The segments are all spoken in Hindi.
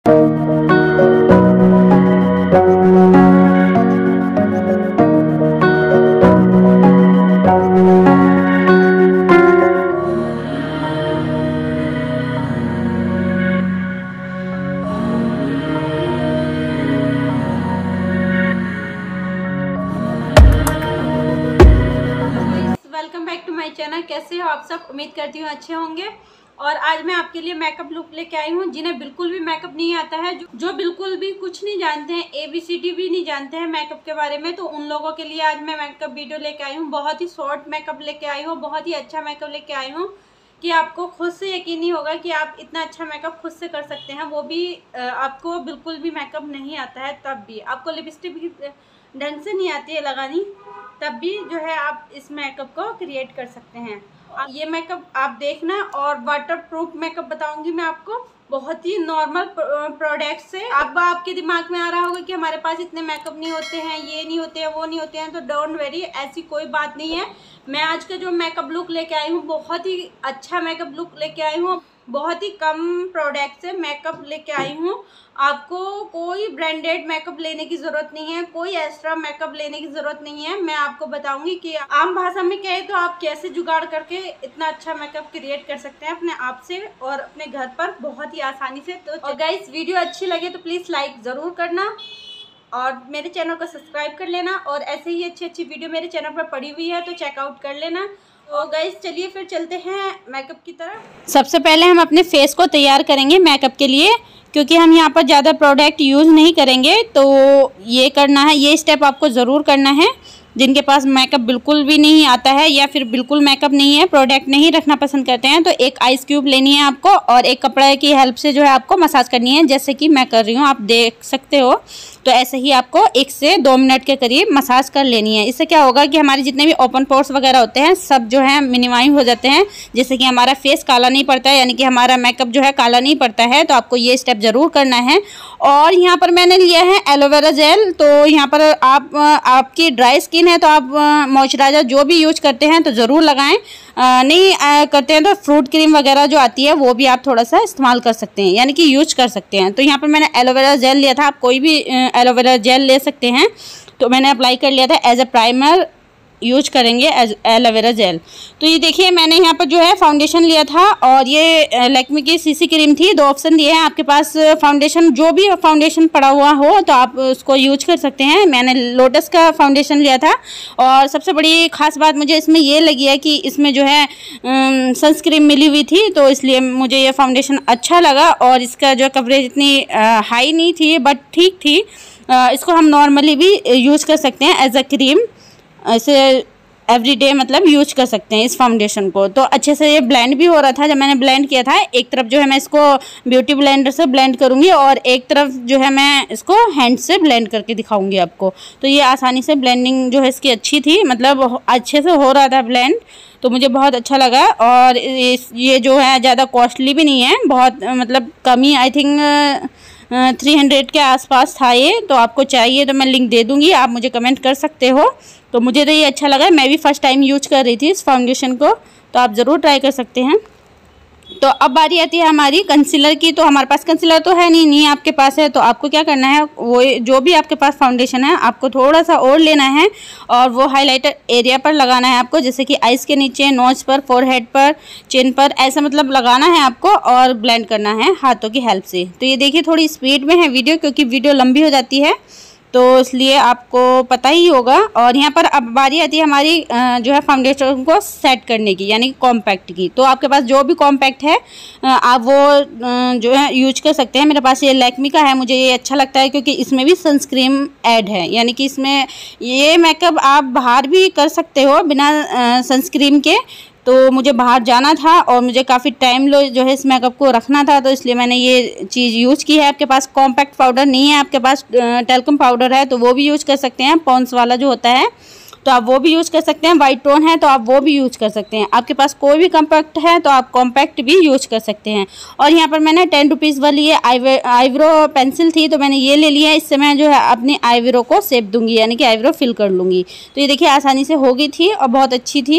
Welcome back to my channel. कैसे हो आप सब? उम्मीद करती हूँ अच्छे होंगे। और आज मैं आपके लिए मेकअप लुक लेके आई हूँ। जिन्हें बिल्कुल भी मेकअप नहीं आता है, जो बिल्कुल भी कुछ नहीं जानते हैं, ABCD भी नहीं जानते हैं मेकअप के बारे में, तो उन लोगों के लिए आज मैं मेकअप वीडियो लेके आई हूँ। बहुत ही शॉर्ट मेकअप लेके आई हूँ, बहुत ही अच्छा मेकअप लेके आई हूँ कि आपको खुद से यकीन नहीं होगा कि आप इतना अच्छा मेकअप खुद से कर सकते हैं। वो भी आपको बिल्कुल भी मेकअप नहीं आता है, तब भी आपको लिपस्टिक भी ढंग से नहीं आती है लगानी, तब भी जो है आप इस मेकअप को क्रिएट कर सकते हैं। ये मेकअप आप देखना। और वाटरप्रूफ मेकअप बताऊंगी मैं आपको, बहुत ही नॉर्मल प्रोडक्ट से। अब आपके दिमाग में आ रहा होगा कि हमारे पास इतने मेकअप नहीं होते हैं, ये नहीं होते हैं, वो नहीं होते हैं, तो डोंट वेरी, ऐसी कोई बात नहीं है। मैं आज का जो मेकअप लुक लेके आई हूँ, बहुत ही अच्छा मेकअप लुक लेके आई हूँ। बहुत ही कम प्रोडक्ट से मेकअप लेके आई हूँ। आपको कोई ब्रांडेड मेकअप लेने की ज़रूरत नहीं है, कोई एक्स्ट्रा मेकअप लेने की ज़रूरत नहीं है। मैं आपको बताऊंगी कि आम भाषा में कहे तो आप कैसे जुगाड़ करके इतना अच्छा मेकअप क्रिएट कर सकते हैं अपने आप से और अपने घर पर बहुत ही आसानी से। तो गाइस, वीडियो अच्छी लगे तो प्लीज़ लाइक ज़रूर करना और मेरे चैनल को सब्सक्राइब कर लेना। और ऐसे ही अच्छी अच्छी वीडियो मेरे चैनल पर पड़ी हुई है, तो चेकआउट कर लेना। तो गाइस, चलिए फिर चलते हैं मेकअप की तरफ। सबसे पहले हम अपने फेस को तैयार करेंगे मेकअप के लिए, क्योंकि हम यहाँ पर ज़्यादा प्रोडक्ट यूज़ नहीं करेंगे। तो ये करना है, ये स्टेप आपको ज़रूर करना है। जिनके पास मेकअप बिल्कुल भी नहीं आता है या फिर बिल्कुल मेकअप नहीं है, प्रोडक्ट नहीं रखना पसंद करते हैं, तो एक आइस क्यूब लेनी है आपको और एक कपड़े की हेल्प से जो है आपको मसाज करनी है, जैसे कि मैं कर रही हूँ, आप देख सकते हो। तो ऐसे ही आपको 1 से 2 मिनट के करीब मसाज कर लेनी है। इससे क्या होगा कि हमारे जितने भी ओपन पोर्स वगैरह होते हैं सब जो है मिनिमाइज हो जाते हैं, जिससे कि हमारा फेस काला नहीं पड़ता है, यानी कि हमारा मेकअप जो है काला नहीं पड़ता है। तो आपको ये स्टेप ज़रूर करना है। और यहाँ पर मैंने लिया है एलोवेरा जेल। तो यहाँ पर आपकी ड्राई स्किन है तो आप मॉइस्चराइज़र जो भी यूज करते हैं तो ज़रूर लगाएं। नहीं करते हैं तो फ्रूट क्रीम वगैरह जो आती है वो भी आप थोड़ा सा इस्तेमाल कर सकते हैं, यानी कि यूज कर सकते हैं। तो यहाँ पर मैंने एलोवेरा जेल लिया था, आप कोई भी एलोवेरा जेल ले सकते हैं। तो मैंने अप्लाई कर लिया था, एज ए प्राइमर यूज करेंगे एज एलोवेरा जेल। तो ये देखिए, मैंने यहाँ पर जो है फाउंडेशन लिया था और ये लैक्मे की CC क्रीम थी। 2 ऑप्शन दिए हैं आपके पास, फाउंडेशन जो भी फाउंडेशन पड़ा हुआ हो तो आप उसको यूज कर सकते हैं। मैंने लोटस का फाउंडेशन लिया था। और सबसे बड़ी खास बात मुझे इसमें ये लगी है कि इसमें जो है सनस्क्रीन मिली हुई थी, तो इसलिए मुझे ये फाउंडेशन अच्छा लगा। और इसका जो कवरेज इतनी हाई नहीं थी, बट ठीक थी। इसको हम नॉर्मली भी यूज कर सकते हैं एज अ क्रीम, ऐसे एवरीडे मतलब यूज कर सकते हैं इस फाउंडेशन को। तो अच्छे से ये ब्लेंड भी हो रहा था। जब मैंने ब्लेंड किया था, एक तरफ जो है मैं इसको ब्यूटी ब्लेंडर से ब्लेंड करूँगी और एक तरफ जो है मैं इसको हैंड से ब्लेंड करके दिखाऊंगी आपको। तो ये आसानी से ब्लेंडिंग जो है इसकी अच्छी थी, मतलब अच्छे से हो रहा था ब्लेंड, तो मुझे बहुत अच्छा लगा। और ये जो है ज़्यादा कॉस्टली भी नहीं है, बहुत मतलब कम ही, आई थिंक 300 के आसपास था ये। तो आपको चाहिए तो मैं लिंक दे दूँगी, आप मुझे कमेंट कर सकते हो। तो मुझे तो ये अच्छा लगा, मैं भी फर्स्ट टाइम यूज कर रही थी इस फाउंडेशन को, तो आप ज़रूर ट्राई कर सकते हैं। तो अब बारी आती है हमारी कंसीलर की। तो हमारे पास कंसीलर तो है नहीं आपके पास है, तो आपको क्या करना है, वो जो भी आपके पास फाउंडेशन है आपको थोड़ा सा और लेना है और वो हाइलाइटर एरिया पर लगाना है आपको, जैसे कि आइज के नीचे, नोज पर, फोरहेड पर, चिन पर, ऐसा मतलब लगाना है आपको और ब्लेंड करना है हाथों की हेल्प से। तो ये देखिए, थोड़ी स्पीड में है वीडियो क्योंकि वीडियो लंबी हो जाती है, तो इसलिए आपको पता ही होगा। और यहाँ पर अब बारी आती है हमारी जो है फाउंडेशन को सेट करने की, यानी कॉम्पैक्ट की। तो आपके पास जो भी कॉम्पैक्ट है आप वो जो है यूज कर सकते हैं। मेरे पास ये लैक्मी का है, मुझे ये अच्छा लगता है क्योंकि इसमें भी सनस्क्रीन ऐड है, यानी कि इसमें ये मेकअप आप बाहर भी कर सकते हो बिना सनस्क्रीन के। तो मुझे बाहर जाना था और मुझे काफ़ी टाइम जो है इस मेकअप को रखना था, तो इसलिए मैंने ये चीज़ यूज़ की है। आपके पास कॉम्पैक्ट पाउडर नहीं है, आपके पास टेल्कम पाउडर है तो वो भी यूज़ कर सकते हैं, पॉन्स वाला जो होता है, तो आप वो भी यूज़ कर सकते हैं। वाइट टोन है तो आप वो भी यूज़ कर सकते हैं। आपके पास कोई भी कॉम्पैक्ट है तो आप कॉम्पैक्ट भी यूज़ कर सकते हैं। और यहाँ पर मैंने 10 रुपीज़ वाली ये आईब्रो पेंसिल थी, तो मैंने ये ले लिया है। इससे मैं जो है अपनी आईब्रो को शेप दूंगी, यानी कि आईब्रो फिल कर लूँगी। तो ये देखिए आसानी से हो गई थी और बहुत अच्छी थी।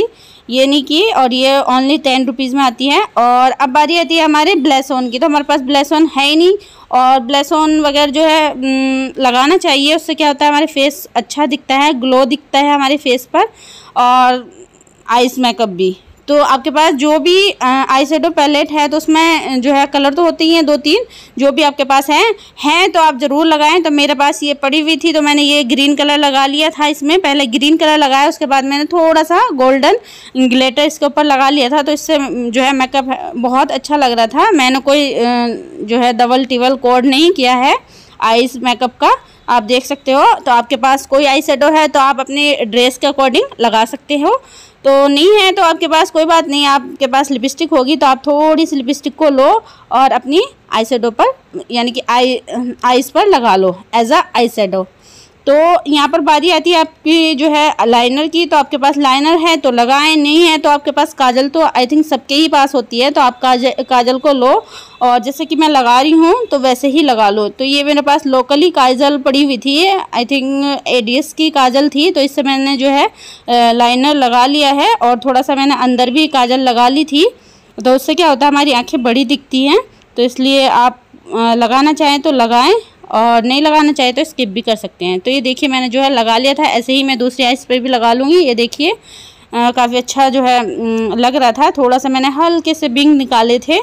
ये नहीं की, और ये ओनली 10 रुपीज़ में आती है। और अब बारी आती है हमारे ब्लश ऑन की। तो हमारे पास ब्लश ऑन है ही नहीं, और ब्लश ऑन वगैरह जो है लगाना चाहिए। उससे क्या होता है, हमारे फेस अच्छा दिखता है, ग्लो दिखता है हमारे फेस पर, और आइस मेकअप भी। तो आपके पास जो भी आई शेडो पैलेट है तो उसमें जो है कलर तो होते ही हैं 2-3, जो भी आपके पास हैं तो आप ज़रूर लगाएं। तो मेरे पास ये पड़ी हुई थी तो मैंने ये ग्रीन कलर लगा लिया था इसमें। पहले ग्रीन कलर लगाया, उसके बाद मैंने थोड़ा सा गोल्डन ग्लिटर इसके ऊपर लगा लिया था। तो इससे जो है मेकअप बहुत अच्छा लग रहा था। मैंने कोई जो है डबल टिबल कोड नहीं किया है आइस मेकअप का, आप देख सकते हो। तो आपके पास कोई आई शेडो है तो आप अपने ड्रेस के अकॉर्डिंग लगा सकते हो, तो नहीं है तो आपके पास कोई बात नहीं। आपके पास लिपस्टिक होगी तो आप थोड़ी सी लिपस्टिक को लो और अपनी आई शेडो पर, यानी कि आईज पर लगा लो एज अ आई शेडो। तो यहाँ पर बारी आती है आपकी जो है लाइनर की। तो आपके पास लाइनर है तो लगाएं, नहीं है तो आपके पास काजल तो आई थिंक सबके ही पास होती है। तो आप काजल को लो, और जैसे कि मैं लगा रही हूँ तो वैसे ही लगा लो। तो ये मेरे पास लोकली काजल पड़ी हुई थी, आई थिंक एडीएस की काजल थी। तो इससे मैंने जो है लाइनर लगा लिया है, और थोड़ा सा मैंने अंदर भी काजल लगा ली थी। तो उससे क्या होता है, हमारी आँखें बड़ी दिखती हैं। तो इसलिए आप लगाना चाहें तो लगाएं, और नहीं लगाना चाहे तो स्किप भी कर सकते हैं। तो ये देखिए मैंने जो है लगा लिया था। ऐसे ही मैं दूसरी आइस पे भी लगा लूँगी। ये देखिए काफ़ी अच्छा जो है लग रहा था। थोड़ा सा मैंने हल्के से विंग निकाले थे।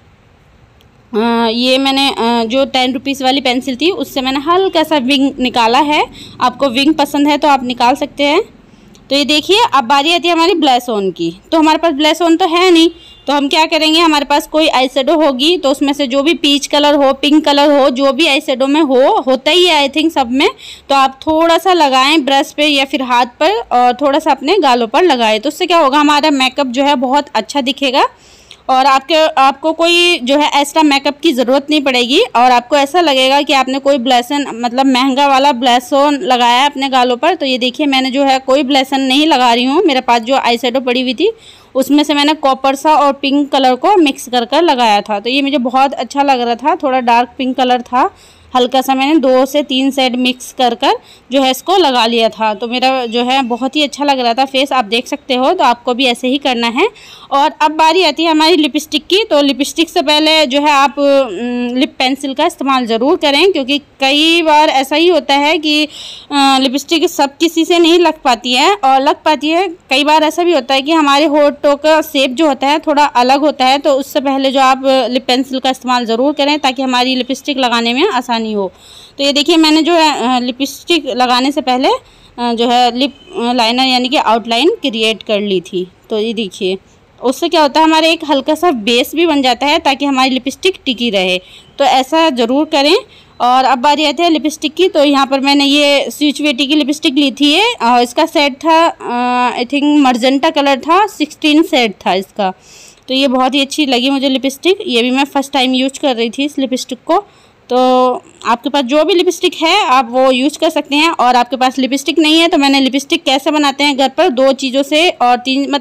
ये मैंने जो 10 रुपीज़ वाली पेंसिल थी उससे मैंने हल्का सा विंग निकाला है। आपको विंग पसंद है तो आप निकाल सकते हैं। तो ये देखिए अब बारी आती है हमारी ब्लश ऑन की। तो हमारे पास ब्लश ऑन तो है नहीं, तो हम क्या करेंगे, हमारे पास कोई आई शेडो होगी तो उसमें से जो भी पीच कलर हो, पिंक कलर हो, जो भी आई शेडो में होता ही है आई थिंक सब में। तो आप थोड़ा सा लगाएं ब्रश पे या फिर हाथ पर, और थोड़ा सा अपने गालों पर लगाएं। तो उससे क्या होगा, हमारा मेकअप जो है बहुत अच्छा दिखेगा, और आपको कोई जो है एक्स्ट्रा मेकअप की ज़रूरत नहीं पड़ेगी। और आपको ऐसा लगेगा कि आपने कोई ब्लशन मतलब महंगा वाला ब्लशन लगाया है अपने गालों पर। तो ये देखिए मैंने जो है कोई ब्लशन नहीं लगा रही हूँ। मेरे पास जो आई शेडो पड़ी हुई थी उसमें से मैंने कॉपर सा और पिंक कलर को मिक्स कर लगाया था। तो ये मुझे बहुत अच्छा लग रहा था, थोड़ा डार्क पिंक कलर था, हल्का सा मैंने 2 से 3 शेड मिक्स कर जो है इसको लगा लिया था। तो मेरा जो है बहुत ही अच्छा लग रहा था फेस, आप देख सकते हो। तो आपको भी ऐसे ही करना है। और अब बारी आती है हमारी लिपस्टिक की। तो लिपस्टिक से पहले जो है आप लिप पेंसिल का इस्तेमाल ज़रूर करें, क्योंकि कई बार ऐसा ही होता है कि लिपस्टिक सब किसी से नहीं लग पाती है, और लग पाती है कई बार ऐसा भी होता है कि हमारे होठों का शेप जो होता है थोड़ा अलग होता है। तो उससे पहले जो आप लिप पेंसिल का इस्तेमाल ज़रूर करें ताकि हमारी लिपस्टिक लगाने में आसानी हो। तो ये देखिए मैंने जो है लिपस्टिक लगाने से पहले जो है लिप लाइनर यानी कि आउटलाइन क्रिएट कर ली थी। तो ये देखिए उससे क्या होता है, हमारे एक हल्का सा बेस भी बन जाता है ताकि हमारी लिपस्टिक टिकी रहे। तो ऐसा ज़रूर करें। और अब बारी आती है लिपस्टिक की। तो यहाँ पर मैंने ये स्विच ब्यूटी की लिपस्टिक ली थी। इसका सेट था आई थिंक मर्जेंटा कलर था, 16 सेट था इसका। तो ये बहुत ही अच्छी लगी मुझे लिपस्टिक। ये भी मैं फ़र्स्ट टाइम यूज कर रही थी इस लिपस्टिक को। तो आपके पास जो भी लिपस्टिक है आप वो यूज कर सकते हैं। और आपके पास लिपस्टिक नहीं है तो मैंने लिपस्टिक कैसे बनाते हैं घर पर 2 चीज़ों से, और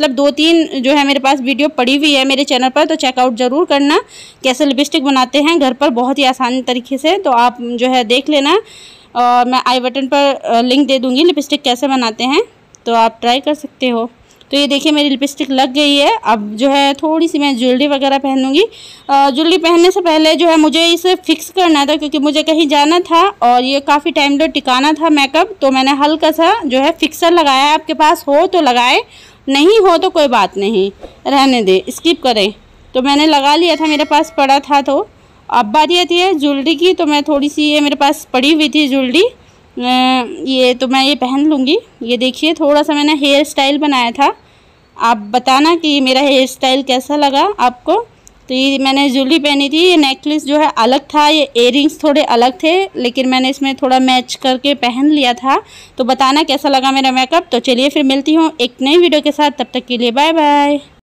2-3 जो है मेरे पास वीडियो पड़ी हुई है मेरे चैनल पर, तो चेकआउट ज़रूर करना कैसे लिपस्टिक बनाते हैं घर पर बहुत ही आसान तरीके से। तो आप जो है देख लेना, और मैं आई बटन पर लिंक दे दूँगी लिपस्टिक कैसे बनाते हैं, तो आप ट्राई कर सकते हो। तो ये देखिए मेरी लिपस्टिक लग गई है। अब जो है थोड़ी सी मैं ज्वेलरी वगैरह पहनूंगी। ज्वेलरी पहनने से पहले जो है मुझे इसे फिक्स करना था, क्योंकि मुझे कहीं जाना था और ये काफ़ी टाइम तक टिकाना था मेकअप। तो मैंने हल्का सा जो है फिक्सर लगाया है। आपके पास हो तो लगाए, नहीं हो तो कोई बात नहीं, रहने दे, स्किप करें। तो मैंने लगा लिया था, मेरे पास पड़ा था। तो अब बारी आती है ज्वेलरी की। तो मैं थोड़ी सी ये मेरे पास पड़ी हुई थी ज्वेलरी, ये तो मैं ये पहन लूँगी। ये देखिए थोड़ा सा मैंने हेयर स्टाइल बनाया था, आप बताना कि मेरा हेयर स्टाइल कैसा लगा आपको। तो ये मैंने ज्वेलरी पहनी थी। ये नेकलेस जो है अलग था, ये इयररिंग्स थोड़े अलग थे, लेकिन मैंने इसमें थोड़ा मैच करके पहन लिया था। तो बताना कैसा लगा मेरा मेकअप। तो चलिए फिर मिलती हूँ एक नई वीडियो के साथ, तब तक के लिए बाय बाय।